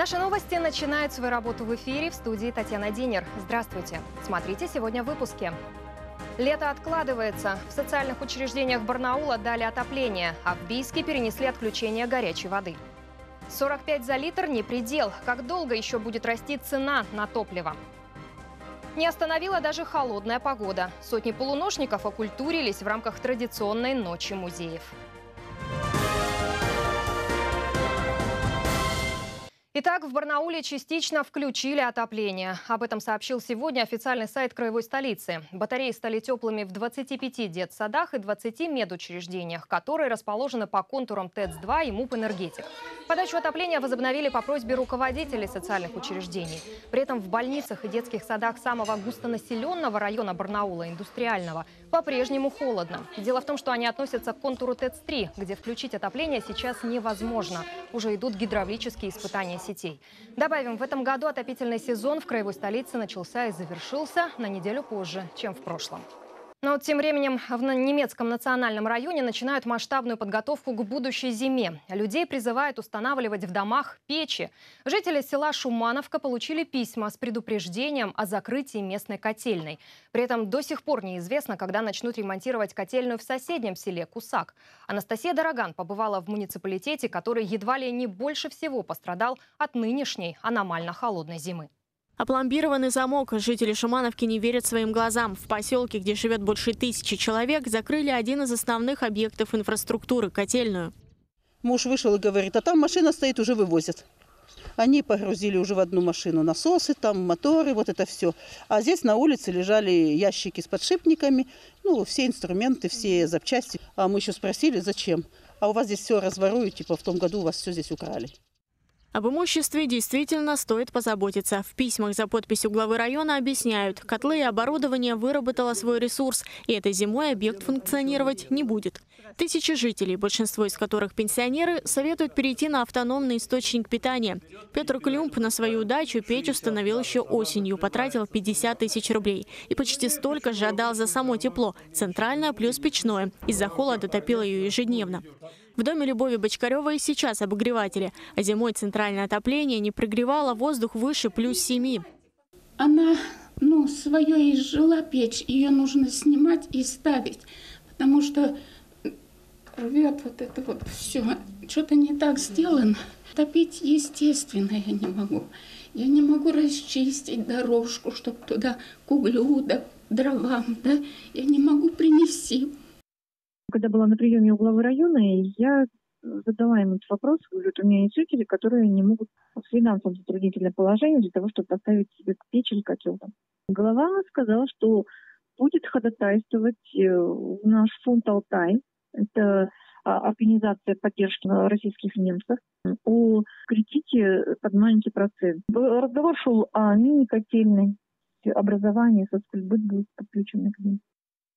Наши новости начинают свою работу в эфире. В студии Татьяна Динер. Здравствуйте. Смотрите сегодня в выпуске. Лето откладывается. В социальных учреждениях Барнаула дали отопление, а в Бийске перенесли отключение горячей воды. 45 за литр – не предел. Как долго еще будет расти цена на топливо? Не остановила даже холодная погода. Сотни полуношников окультурились в рамках традиционной ночи музеев. Итак, в Барнауле частично включили отопление. Об этом сообщил сегодня официальный сайт краевой столицы. Батареи стали теплыми в 25 детсадах и 20 медучреждениях, которые расположены по контурам ТЭЦ-2 и МУП «Энергетик». Подачу отопления возобновили по просьбе руководителей социальных учреждений. При этом в больницах и детских садах самого густонаселенного района Барнаула, индустриального, по-прежнему холодно. Дело в том, что они относятся к контуру ТЭЦ-3, где включить отопление сейчас невозможно. Уже идут гидравлические испытания сетей. Добавим, в этом году отопительный сезон в краевой столице начался и завершился на неделю позже, чем в прошлом. Но вот тем временем в немецком национальном районе начинают масштабную подготовку к будущей зиме. Людей призывают устанавливать в домах печи. Жители села Шумановка получили письма с предупреждением о закрытии местной котельной. При этом до сих пор неизвестно, когда начнут ремонтировать котельную в соседнем селе Кусак. Анастасия Дороган побывала в муниципалитете, который едва ли не больше всего пострадал от нынешней аномально холодной зимы. Опломбированный замок. Жители Шумановки не верят своим глазам. В поселке, где живет больше 1000 человек, закрыли один из основных объектов инфраструктуры – котельную. Муж вышел и говорит, а там машина стоит, уже вывозят. Они погрузили уже в одну машину насосы, там моторы, вот это все. А здесь на улице лежали ящики с подшипниками, все инструменты, все запчасти. А мы еще спросили, зачем? А у вас здесь все разворуют, типа в том году у вас все здесь украли. Об имуществе действительно стоит позаботиться. В письмах за подписью главы района объясняют, котлы и оборудование выработало свой ресурс, и этой зимой объект функционировать не будет. Тысячи жителей, большинство из которых пенсионеры, советуют перейти на автономный источник питания. Петр Клюмп на свою дачу печь установил еще осенью, потратил 50 000 рублей. И почти столько же отдал за само тепло, центральное плюс печное. Из-за холода топил ее ежедневно. В доме Любови Бочкаревой и сейчас обогреватели, а зимой центральное отопление не прогревало воздух выше +7. Она, свое изжила печь, ее нужно снимать и ставить, потому что рвет вот это вот все. Что-то не так сделано. Топить, естественно, я не могу. Я не могу расчистить дорожку, чтобы туда к углю, да, дровам, да. Я не могу принести. Когда была на приеме у главы района, я задала им этот вопрос. Говорю, у меня есть жители, которые не могут в финансовом затруднительном положении для того, чтобы поставить себе печь или котел. Глава сказала, что будет ходатайствовать наш фонд «Алтай». Это организация поддержки российских немцев, о кредите под маленький процент. Разговор шел о мини-котельной, образовании, соцкультбыт будет подключен к ним.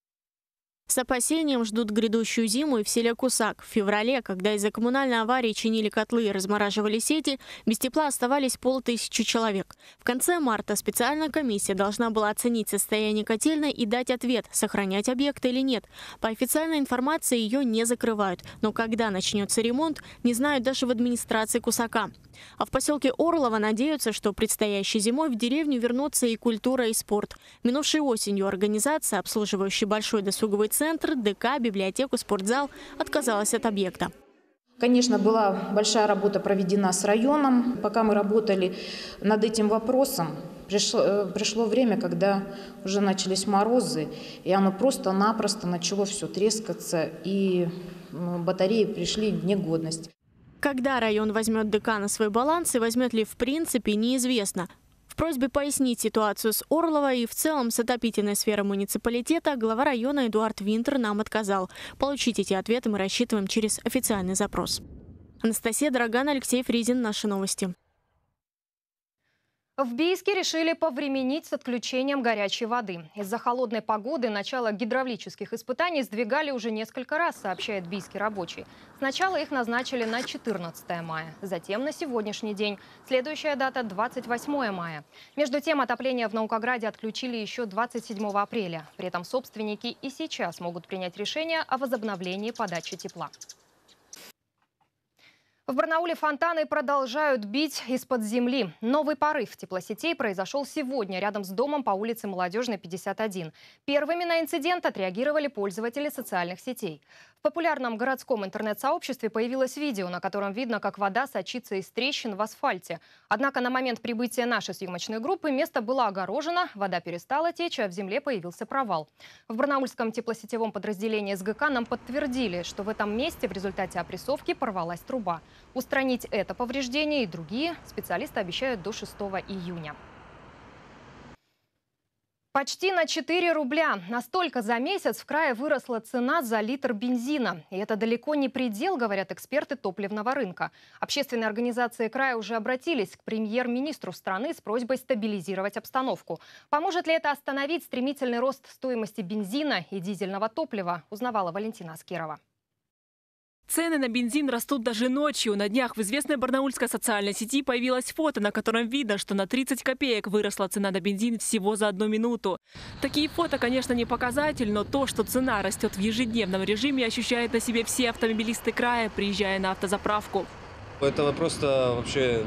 С опасением ждут грядущую зиму и в селе Кусак. В феврале, когда из-за коммунальной аварии чинили котлы и размораживали сети, без тепла оставались 500 человек. В конце марта специальная комиссия должна была оценить состояние котельной и дать ответ, сохранять объект или нет. По официальной информации ее не закрывают. Но когда начнется ремонт, не знают даже в администрации Кусака. А в поселке Орлово надеются, что предстоящей зимой в деревню вернутся и культура, и спорт. Минувшей осенью организация, обслуживающая большой досуговый центр, ДК, библиотеку, спортзал, отказалась от объекта. Конечно, была большая работа проведена с районом. Пока мы работали над этим вопросом, пришло время, когда уже начались морозы, и оно просто-напросто начало все трескаться, и батареи пришли в негодность. Когда район возьмет ДК на свой баланс и возьмет ли в принципе, неизвестно. В просьбе пояснить ситуацию с Орлово и в целом с отопительной сферой муниципалитета глава района Эдуард Винтер нам отказал. Получить эти ответы мы рассчитываем через официальный запрос. Анастасия Дороган, Алексей Фризин. Наши новости. В Бийске решили повременить с отключением горячей воды. Из-за холодной погоды начало гидравлических испытаний сдвигали уже несколько раз, сообщает бийский рабочий. Сначала их назначили на 14 мая, затем на сегодняшний день. Следующая дата – 28 мая. Между тем, отопление в Наукограде отключили еще 27 апреля. При этом собственники и сейчас могут принять решение о возобновлении подачи тепла. В Барнауле фонтаны продолжают бить из-под земли. Новый порыв теплосетей произошел сегодня рядом с домом по улице Молодежной, 51. Первыми на инцидент отреагировали пользователи социальных сетей. В популярном городском интернет-сообществе появилось видео, на котором видно, как вода сочится из трещин в асфальте. Однако на момент прибытия нашей съемочной группы место было огорожено, вода перестала течь, а в земле появился провал. В барнаульском теплосетевом подразделении СГК нам подтвердили, что в этом месте в результате опрессовки порвалась труба. Устранить это повреждение и другие специалисты обещают до 6 июня. Почти на 4 рубля. Настолько за месяц в крае выросла цена за литр бензина. И это далеко не предел, говорят эксперты топливного рынка. Общественные организации края уже обратились к премьер-министру страны с просьбой стабилизировать обстановку. Поможет ли это остановить стремительный рост стоимости бензина и дизельного топлива, узнавала Валентина Аскерова. Цены на бензин растут даже ночью. На днях в известной барнаульской социальной сети появилось фото, на котором видно, что на 30 копеек выросла цена на бензин всего за 1 минуту. Такие фото, конечно, не показатель, но то, что цена растет в ежедневном режиме, ощущают на себе все автомобилисты края, приезжая на автозаправку. Это просто вообще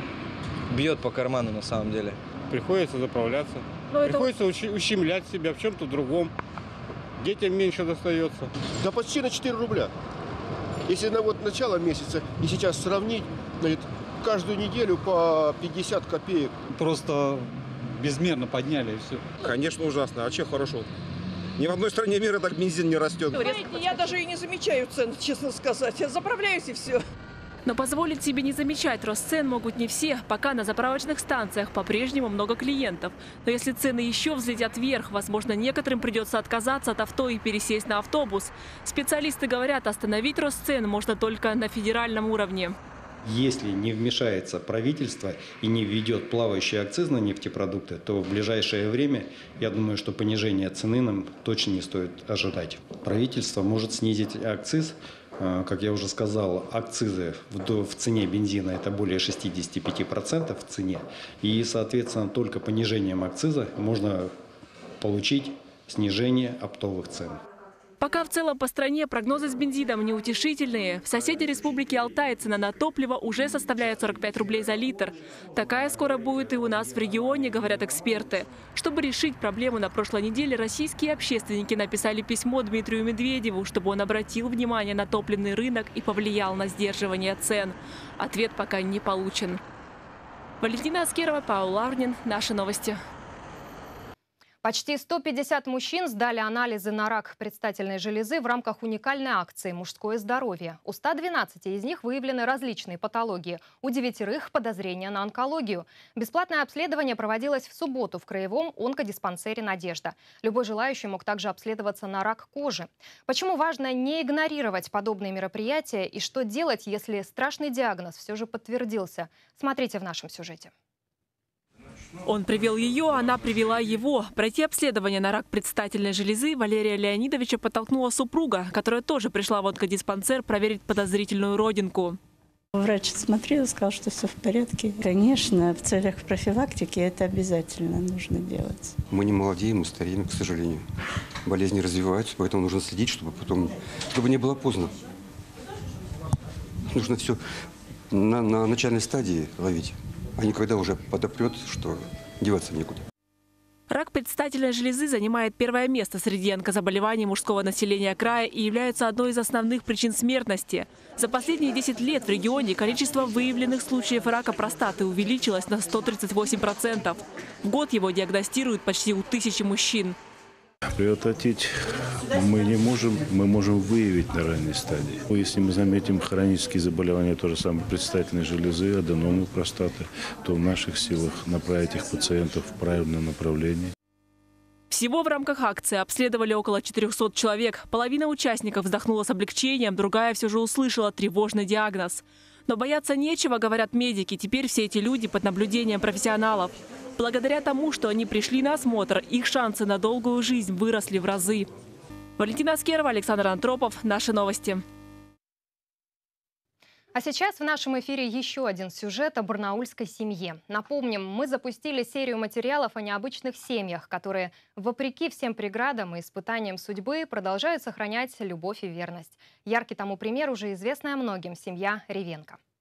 бьет по карману на самом деле. Приходится заправляться, приходится ущемлять себя в чем-то другом. Детям меньше достается. Да почти на 4 рубля. Если на начало месяца и сейчас сравнить, каждую неделю по 50 копеек. Просто безмерно подняли и все. Конечно, ужасно. А че хорошо? Ни в одной стране мира так бензин не растет. Я даже и не замечаю цен, честно сказать. Я заправляюсь и все. Но позволить себе не замечать рост цен могут не все, пока на заправочных станциях по-прежнему много клиентов. Но если цены еще взлетят вверх, возможно, некоторым придется отказаться от авто и пересесть на автобус. Специалисты говорят, остановить рост цен можно только на федеральном уровне. Если не вмешается правительство и не введет плавающий акциз на нефтепродукты, то в ближайшее время, я думаю, что понижение цены нам точно не стоит ожидать. Правительство может снизить акциз. Как я уже сказал, акцизы в цене бензина – это более 65% в цене. И, соответственно, только понижением акциза можно получить снижение оптовых цен. Пока в целом по стране прогнозы с бензином неутешительные. В соседней республике Алтай цена на топливо уже составляет 45 рублей за литр. Такая скоро будет и у нас в регионе, говорят эксперты. Чтобы решить проблему, на прошлой неделе российские общественники написали письмо Дмитрию Медведеву, чтобы он обратил внимание на топливный рынок и повлиял на сдерживание цен. Ответ пока не получен. Валентина Аскерова, Павел Лаврнин. Наши новости. Почти 150 мужчин сдали анализы на рак предстательной железы в рамках уникальной акции «Мужское здоровье». У 112 из них выявлены различные патологии. У 9 подозрения на онкологию. Бесплатное обследование проводилось в субботу в краевом онкодиспансере «Надежда». Любой желающий мог также обследоваться на рак кожи. Почему важно не игнорировать подобные мероприятия и что делать, если страшный диагноз все же подтвердился? Смотрите в нашем сюжете. Он привел ее, она привела его. Пройти обследование на рак предстательной железы Валерия Леонидовича подтолкнула супруга, которая тоже пришла в онкодиспансер проверить подозрительную родинку. Врач смотрел, сказал, что все в порядке. Конечно, в целях профилактики это обязательно нужно делать. Мы не молодеем, мы стареем, к сожалению. Болезни развиваются, поэтому нужно следить, чтобы не было поздно. Нужно все на начальной стадии ловить. А не когда уже подопрет, что деваться некуда. Рак предстательной железы занимает первое место среди онкозаболеваний мужского населения края и является одной из основных причин смертности. За последние 10 лет в регионе количество выявленных случаев рака простаты увеличилось на 138%. В год его диагностируют почти у 1000 мужчин. Предотвратить мы не можем, мы можем выявить на ранней стадии. Если мы заметим хронические заболевания, то же самое предстательной железы, аденомы простаты, то в наших силах направить их пациентов в правильное направление. Всего в рамках акции обследовали около 400 человек. Половина участников вздохнула с облегчением, другая все же услышала тревожный диагноз. Но бояться нечего, говорят медики. Теперь все эти люди под наблюдением профессионалов. Благодаря тому, что они пришли на осмотр, их шансы на долгую жизнь выросли в разы. Валентина Аскерова, Александр Антропов. Наши новости. А сейчас в нашем эфире еще один сюжет о барнаульской семье. Напомним, мы запустили серию материалов о необычных семьях, которые, вопреки всем преградам и испытаниям судьбы, продолжают сохранять любовь и верность. Яркий тому пример уже известная многим семья Ревенко.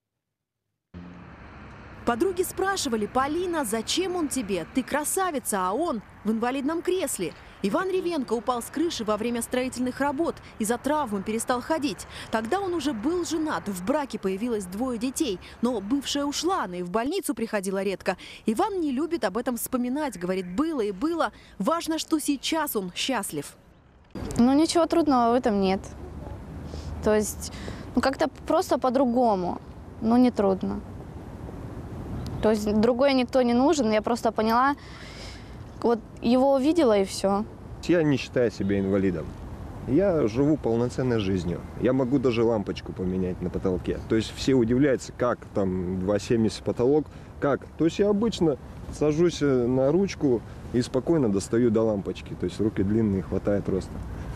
Подруги спрашивали: «Полина, зачем он тебе? Ты красавица, а он в инвалидном кресле». Иван Ревенко упал с крыши во время строительных работ. Из-за травмы перестал ходить. Тогда он уже был женат, в браке появилось 2 детей. Но бывшая ушла, она и в больницу приходила редко. Иван не любит об этом вспоминать, говорит, было и было. Важно, что сейчас он счастлив. Ну, ничего трудного в этом нет. То есть, как-то просто по-другому, но не трудно. То есть другой никто не нужен, я просто поняла, вот его увидела и все. Я не считаю себя инвалидом. Я живу полноценной жизнью. Я могу даже лампочку поменять на потолке. То есть все удивляются, как там 2,70 потолок, как. То есть я обычно сажусь на ручку и спокойно достаю до лампочки. То есть руки длинные, хватает роста.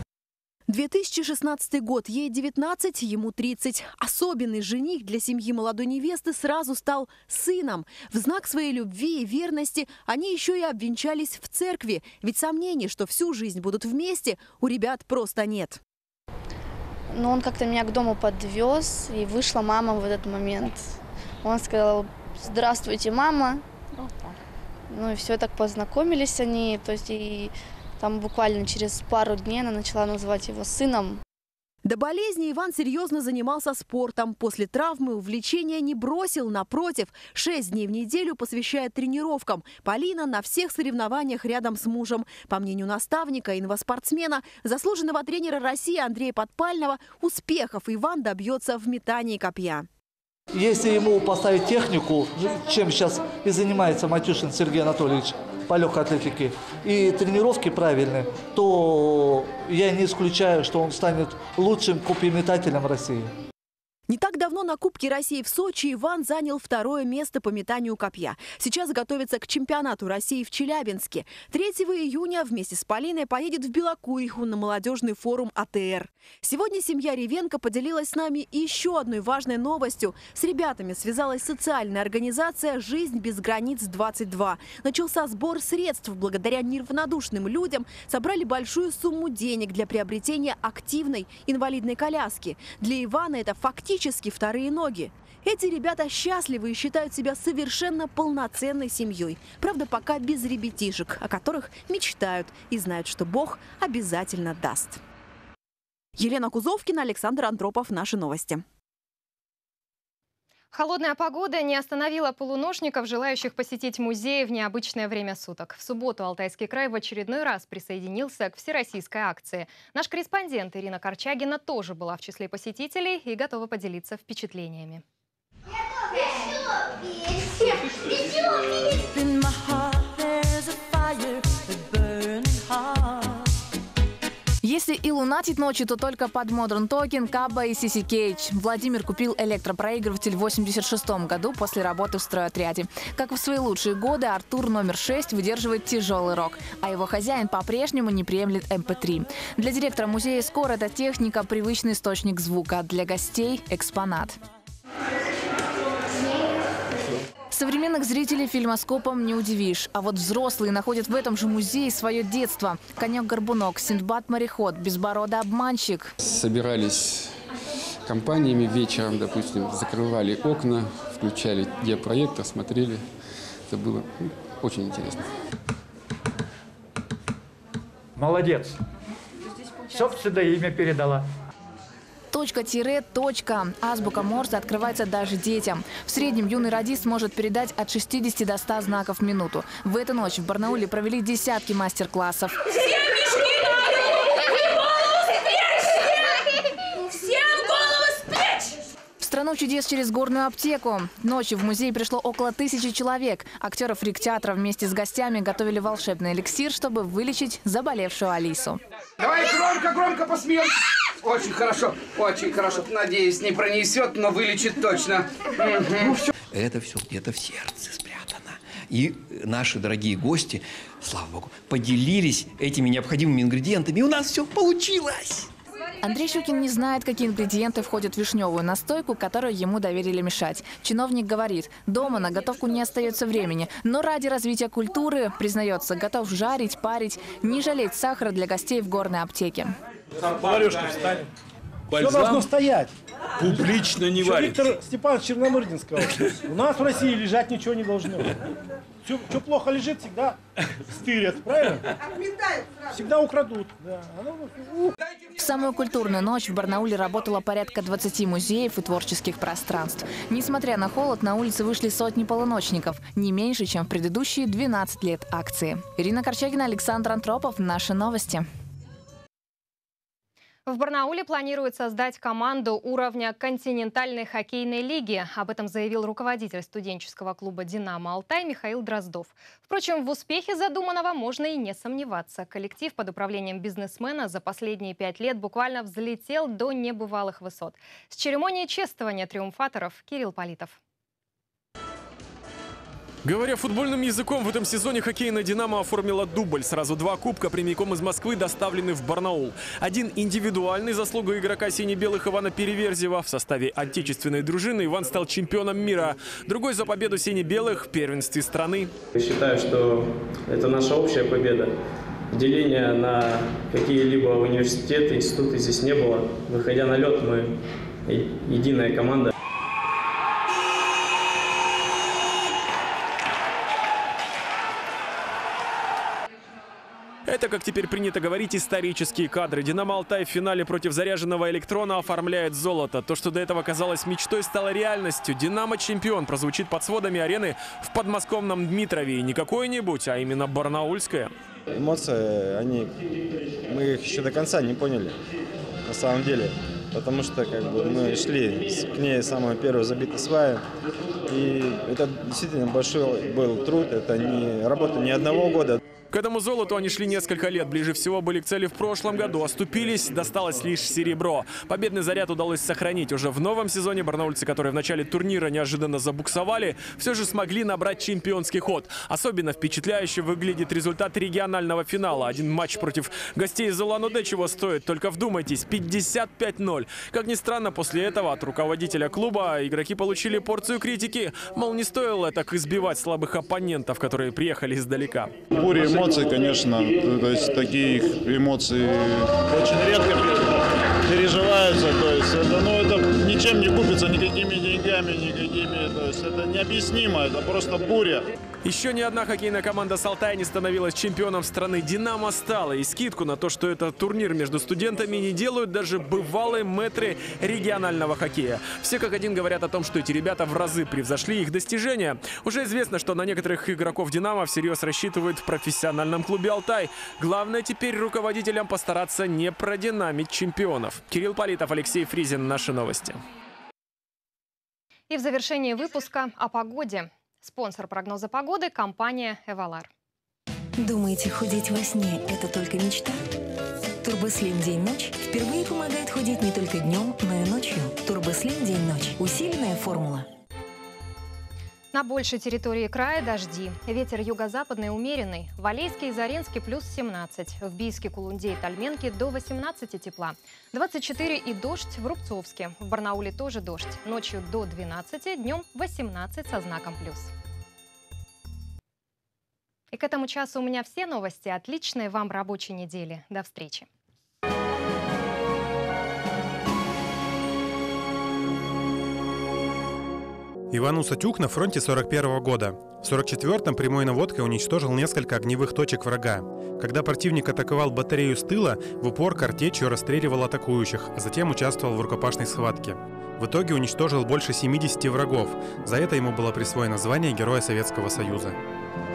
2016 год, ей 19, ему 30. Особенный жених для семьи молодой невесты сразу стал сыном. В знак своей любви и верности они еще и обвенчались в церкви. Ведь сомнений, что всю жизнь будут вместе, у ребят просто нет. Ну, он как-то меня к дому подвез, и вышла мама в этот момент. Он сказал: «Здравствуйте, мама». Ну и все, так познакомились они, то есть и... Там буквально через пару дней она начала называть его сыном. До болезни Иван серьезно занимался спортом. После травмы увлечения не бросил, напротив, 6 дней в неделю посвящает тренировкам. Полина на всех соревнованиях рядом с мужем. По мнению наставника, инваспортсмена, заслуженного тренера России Андрея Подпального, успехов Иван добьется в метании копья. Если ему поставить технику, чем сейчас и занимается Матюшин Сергей Анатольевич, по легкой атлетике, и тренировки правильные, то я не исключаю, что он станет лучшим копьеметателем России. Не так давно на Кубке России в Сочи Иван занял 2-е место по метанию копья. Сейчас готовится к чемпионату России в Челябинске. 3 июня вместе с Полиной поедет в Белокуриху на молодежный форум АТР. Сегодня семья Ревенко поделилась с нами еще одной важной новостью. С ребятами связалась социальная организация «Жизнь без границ-22». Начался сбор средств. Благодаря неравнодушным людям собрали большую сумму денег для приобретения активной инвалидной коляски. Для Ивана это фактически 2-е ноги. Эти ребята счастливы и считают себя совершенно полноценной семьей. Правда, пока без ребятишек, о которых мечтают и знают, что Бог обязательно даст. Елена Кузовкина, Александр Андропов. Наши новости. Холодная погода не остановила полуношников, желающих посетить музей в необычное время суток. В субботу Алтайский край в очередной раз присоединился к всероссийской акции. Наш корреспондент Ирина Корчагина тоже была в числе посетителей и готова поделиться впечатлениями. Если и лунатить ночью, то только под Modern Talking, Кабба и Сиси Кейдж. Владимир купил электропроигрыватель в 1986 году после работы в стройотряде. Как в свои лучшие годы, Артур номер 6 выдерживает тяжелый рок, а его хозяин по-прежнему не приемлет MP3. Для директора музея «Скор» эта техника – привычный источник звука, для гостей – экспонат. Современных зрителей фильмоскопом не удивишь. А вот взрослые находят в этом же музее свое детство. Конек-горбунок, Синдбад-мореход, Безбородый обманщик. Собирались компаниями вечером, допустим, закрывали окна, включали диапроектор, смотрели. Это было очень интересно. Молодец. Собственное имя передала. Точка-точка. Азбука Морзе открывается даже детям. В среднем юный радист может передать от 60 до 100 знаков в минуту. В эту ночь в Барнауле провели десятки мастер-классов. В страну чудес через горную аптеку. Ночью в музей пришло около 1000 человек. Актеры фрик-театра вместе с гостями готовили волшебный эликсир, чтобы вылечить заболевшую Алису. Давай громко посмеемся. Очень хорошо, очень хорошо. Надеюсь, не пронесет, но вылечит точно. Это все где-то в сердце спрятано. И наши дорогие гости, слава богу, поделились этими необходимыми ингредиентами. И у нас все получилось. Андрей Щукин не знает, какие ингредиенты входят в вишневую настойку, которую ему доверили мешать. Чиновник говорит, дома на готовку не остается времени, но ради развития культуры, признается, готов жарить, парить, не жалеть сахара для гостей в горной аптеке. Поварешка встанет. Все должно стоять. Публично не варится. Виктор Степанович Черномырдин сказал, у нас в России лежать ничего не должно. Все, что плохо лежит, всегда стырят, правильно? Всегда украдут. Да. В самую культурную ночь в Барнауле работало порядка 20 музеев и творческих пространств. Несмотря на холод, на улицы вышли сотни полуночников, не меньше, чем в предыдущие 12 лет акции. Ирина Корчагина, Александр Антропов. Наши новости. В Барнауле планируют создать команду уровня континентальной хоккейной лиги. Об этом заявил руководитель студенческого клуба «Динамо Алтай» Михаил Дроздов. Впрочем, в успехе задуманного можно и не сомневаться. Коллектив под управлением бизнесмена за последние 5 лет буквально взлетел до небывалых высот. С церемонии чествования триумфаторов Кирилл Политов. Говоря футбольным языком, в этом сезоне хоккейная «Динамо» оформила дубль. Сразу 2 кубка прямиком из Москвы доставлены в Барнаул. Один индивидуальный, заслуга игрока сине-белых Ивана Переверзева. В составе отечественной дружины Иван стал чемпионом мира. Другой за победу сине-белых в первенстве страны. Я считаю, что это наша общая победа. Деления на какие-либо университеты, институты здесь не было. Выходя на лед, мы единая команда. Это, как теперь принято говорить, исторические кадры. «Динамо Алтай» в финале против заряженного «Электрона» оформляет золото. То, что до этого казалось мечтой, стало реальностью. «Динамо» чемпион прозвучит под сводами арены в подмосковном Дмитрове. И не какое-нибудь, а именно барнаульское. Эмоции, мы их еще до конца не поняли, на самом деле. Потому что мы шли к ней с самого первого забитой сваи. И это действительно большой был труд, это не работа ни одного года. К этому золоту они шли несколько лет. Ближе всего были к цели в прошлом году. Оступились, досталось лишь серебро. Победный заряд удалось сохранить. Уже в новом сезоне барнаульцы, которые в начале турнира неожиданно забуксовали, все же смогли набрать чемпионский ход. Особенно впечатляюще выглядит результат регионального финала. Один матч против гостей из Улан-Удэ чего стоит. Только вдумайтесь, 55-0. Как ни странно, после этого от руководителя клуба игроки получили порцию критики. Мол, не стоило так избивать слабых оппонентов, которые приехали издалека. Эмоции, конечно, то есть такие эмоции очень редко переживаются, то есть это ничем не купится, никакими деньгами, то есть это необъяснимо, это просто буря. Еще ни одна хоккейная команда с Алтая не становилась чемпионом страны. «Динамо» стала. И скидку на то, что это турнир между студентами, не делают даже бывалые мэтры регионального хоккея. Все как один говорят о том, что эти ребята в разы превзошли их достижения. Уже известно, что на некоторых игроков «Динамо» всерьез рассчитывают в профессиональном клубе «Алтай». Главное теперь руководителям постараться не продинамить чемпионов. Кирилл Политов, Алексей Фризин. Наши новости. И в завершении выпуска о погоде. Спонсор прогноза погоды – компания «Эвалар». Думаете, худеть во сне – это только мечта? Турбослим день-ночь впервые помогает худеть не только днем, но и ночью. Турбослим день-ночь. Усиленная формула. На большей территории края дожди. Ветер юго-западный умеренный. В Алейске и Заринске плюс 17. В Бийске, Кулунде и Тальменке до 18 тепла. 24 и дождь в Рубцовске. В Барнауле тоже дождь. Ночью до 12, днем 18 со знаком плюс. И к этому часу у меня все новости. Отличной вам рабочей недели. До встречи. Иван Усатюк на фронте 41-го года. В 44-м прямой наводкой уничтожил несколько огневых точек врага. Когда противник атаковал батарею с тыла, в упор картечью расстреливал атакующих, а затем участвовал в рукопашной схватке. В итоге уничтожил больше 70 врагов. За это ему было присвоено звание Героя Советского Союза.